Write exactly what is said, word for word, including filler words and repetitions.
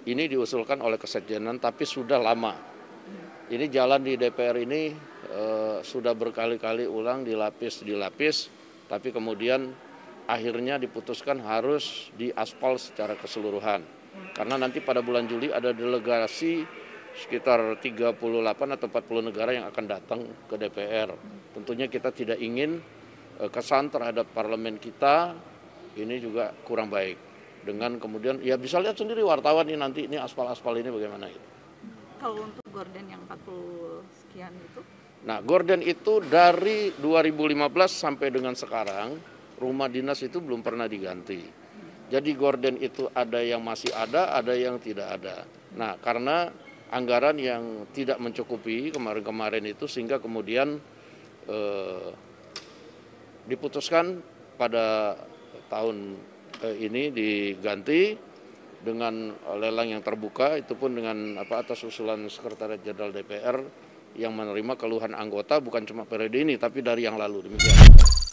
ini diusulkan oleh Kesekjenan tapi sudah lama. Ini jalan di D P R ini eh, sudah berkali-kali ulang dilapis-dilapis, tapi kemudian akhirnya diputuskan harus diaspal secara keseluruhan. Karena nanti pada bulan Juli ada delegasi sekitar tiga puluh delapan atau empat puluh negara yang akan datang ke D P R. Tentunya kita tidak ingin eh, kesan terhadap parlemen kita ini juga kurang baik. Dengan kemudian, ya bisa lihat sendiri wartawan ini nanti, ini aspal-aspal ini bagaimana gitu. Kalau untuk gorden yang empat puluh sekian itu? Nah, gorden itu dari dua ribu lima belas sampai dengan sekarang, rumah dinas itu belum pernah diganti. Jadi gorden itu ada yang masih ada, ada yang tidak ada. Nah, karena anggaran yang tidak mencukupi kemarin-kemarin itu, sehingga kemudian eh, diputuskan pada tahun ini diganti dengan lelang yang terbuka, itu pun dengan apa atas usulan Sekretariat Jenderal D P R yang menerima keluhan anggota bukan cuma periode ini tapi dari yang lalu, demikian.